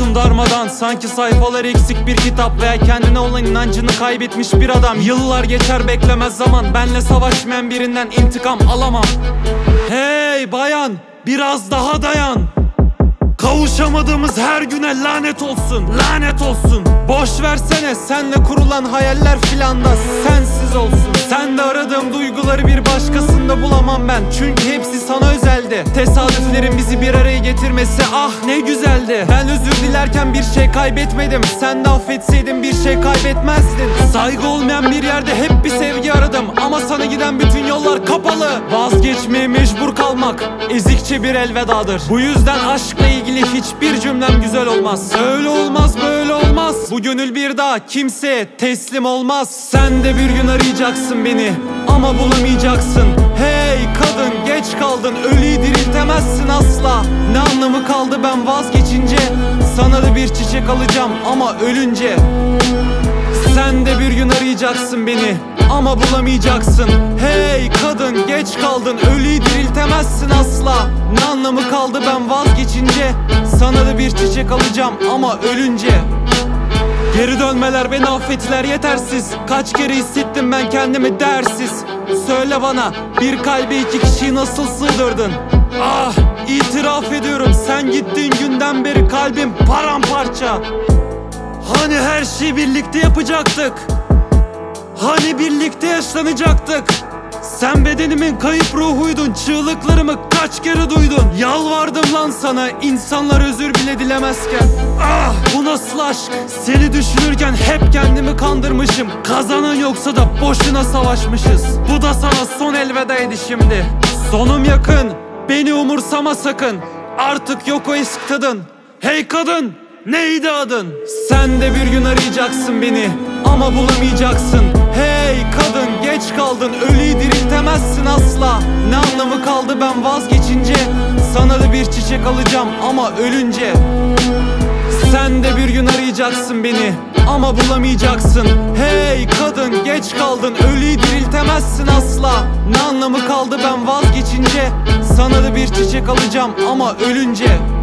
Kafam darmadan, sanki sayfalar eksik bir kitap veya kendine olan inancını kaybetmiş bir adam. Yıllar geçer beklemez zaman, benle savaşmayan birinden intikam alamam. Hey bayan, biraz daha dayan. Kavuşamadığımız her güne lanet olsun, lanet olsun. Boş versene, senle kurulan hayaller filan da sensiz olsun. Sende aradığım duyguları bir başkasında bulamam ben, çünkü hepsi sana özeldi. Tesadüflerin bizi bir araya getirmesi ah ne güzeldi. Ben özür dilerken bir şey kaybetmedim, sen de affetseydin bir şey kaybetmezdin. Saygı olmayan bir yerde hep bir sevgi aradım, ama sana giden bütün yollar kapalı. Vazgeçmeye mecbur kalmak ezikçe bir elvedadır. Bu yüzden aşkla ilgili hiçbir cümlem güzel olmaz. Öyle olmaz, böyle olmaz. Bu gönül bir daha kimseye teslim olmaz. Sen de bir gün arayacaksın beni, ama bulamayacaksın. Hey kadın, geç kaldın, ölüyü diriltemezsin asla. Ne anlamı kaldı ben vazgeçince? Sana da bir çiçek alacağım ama ölünce. Sen de bir gün arayacaksın beni, ama bulamayacaksın. Hey kadın, geç kaldın, ölüyü diriltemezsin asla. Ne anlamı kaldı ben vazgeçince? Sana da bir çiçek alacağım ama ölünce. Geri dönmeler, beni affettiler yetersiz. Kaç kere hissettim ben kendimi değersiz. Söyle bana, bir kalbe iki kişiyi nasıl sığdırdın? Ah, itiraf ediyorum, sen gittiğin günden beri kalbim paramparça. Hani her şeyi birlikte yapacaktık? Hani birlikte yaşlanacaktık? Sen bedenimin kayıp ruhuydun, çığlıklarımı kaç kere duydun? Yalvardım lan sana, insanlar özür bile dilemezken. Ah, bu nasıl aşk? Seni düşünürken hep kendimi kandırmışım. Kazanan yoksa da boşuna savaşmışız. Bu da sana son elvedaydı şimdi. Sonum yakın, beni umursama sakın. Artık yok o eski tadın. Hey kadın, neydi adın? Sen de bir gün arayacaksın beni, ama bulamayacaksın. Hey kadın, geç kaldın, ölüyü diriltemezsin asla. Ne anlamı kaldı ben vazgeçince? Sana da bir çiçek alacağım ama ölünce. Sen de bir gün arayacaksın beni, ama bulamayacaksın. Hey kadın, geç kaldın, ölüyü diriltemezsin asla. Ne anlamı kaldı ben vazgeçince? Sana da bir çiçek alacağım ama ölünce.